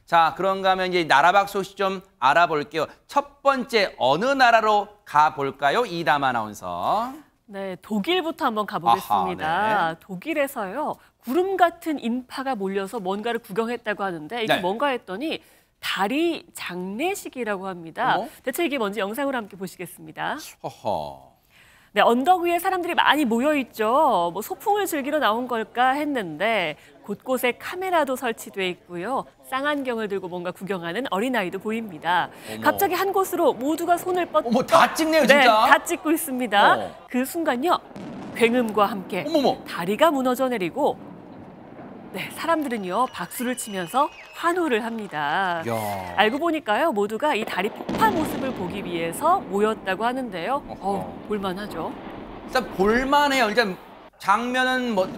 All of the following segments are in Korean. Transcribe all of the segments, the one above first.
자, 그런가 하면 이제 나라밖 소식 좀 알아볼게요. 첫 번째 어느 나라로 가볼까요? 이담 아나운서. 네, 독일부터 한번 가보겠습니다. 아하, 네. 독일에서요, 구름 같은 인파가 몰려서 뭔가를 구경했다고 하는데 이게 네. 뭔가 했더니 다리 장례식이라고 합니다. 어머? 대체 이게 뭔지 영상으로 함께 보시겠습니다. 허허. 네, 언덕 위에 사람들이 많이 모여 있죠. 뭐 소풍을 즐기러 나온 걸까 했는데 곳곳에 카메라도 설치돼 있고요. 쌍안경을 들고 뭔가 구경하는 어린아이도 보입니다. 어머. 갑자기 한 곳으로 모두가 손을 뻗고 어머, 다 찍네요, 네, 진짜. 다 찍고 있습니다. 어. 그 순간요, 굉음과 함께 어머머. 다리가 무너져 내리고 네, 사람들은요 박수를 치면서 환호를 합니다. 야. 알고 보니까요 모두가 이 다리 폭파 모습을 보기 위해서 모였다고 하는데요. 볼만하죠. 일단 볼만해요. 일단 장면은 뭐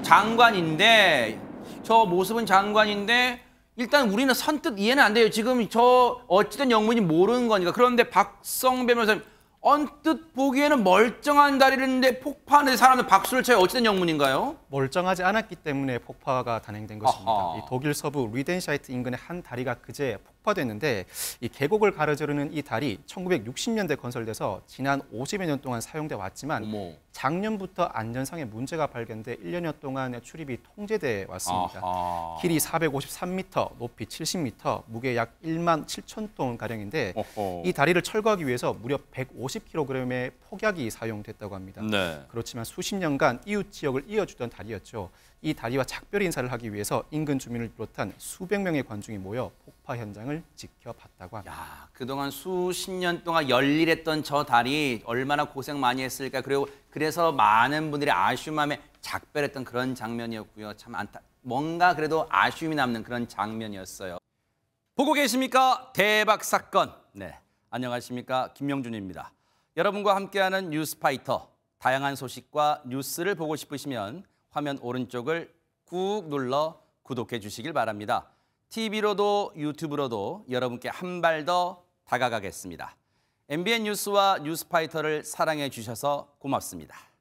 장관인데 저 모습은 장관인데 일단 우리는 선뜻 이해는 안 돼요. 지금 저 어찌된 영문인지 모르는 거니까. 그런데 박성배 변호사님 언뜻 보기에는 멀쩡한 다리인데 폭파하는데 사람들 박수를 쳐요. 어찌된 영문인가요? 멀쩡하지 않았기 때문에 폭파가 단행된 것입니다. 아하. 이 독일 서부 리덴샤이트 인근의 한 다리가 그제 폭파됐는데 이 계곡을 가로지르는 이 다리 1960년대 건설돼서 지난 50여 년 동안 사용돼 왔지만 어머. 작년부터 안전상의 문제가 발견돼 1년여 동안 출입이 통제돼 왔습니다. 아하. 길이 453m, 높이 70m, 무게 약 1만 7천 톤 가량인데 어허. 이 다리를 철거하기 위해서 무려 150kg의 폭약이 사용됐다고 합니다. 네. 그렇지만 수십 년간 이웃 지역을 이어주던 다리였죠. 이 다리와 작별 인사를 하기 위해서 인근 주민을 비롯한 수백 명의 관중이 모여 폭파 현장을 지켜봤다고 합니다. 야, 그동안 수십 년 동안 열일했던 저 다리 얼마나 고생 많이 했을까. 그리고 그래서 많은 분들이 아쉬움함에 작별했던 그런 장면이었고요. 참 뭔가 그래도 아쉬움이 남는 그런 장면이었어요. 보고 계십니까? 대박 사건. 네, 안녕하십니까? 김명준입니다. 여러분과 함께하는 뉴스파이터. 다양한 소식과 뉴스를 보고 싶으시면 화면 오른쪽을 꾹 눌러 구독해 주시길 바랍니다. TV로도 유튜브로도 여러분께 한 발 더 다가가겠습니다. MBN 뉴스와 뉴스파이터를 사랑해 주셔서 고맙습니다.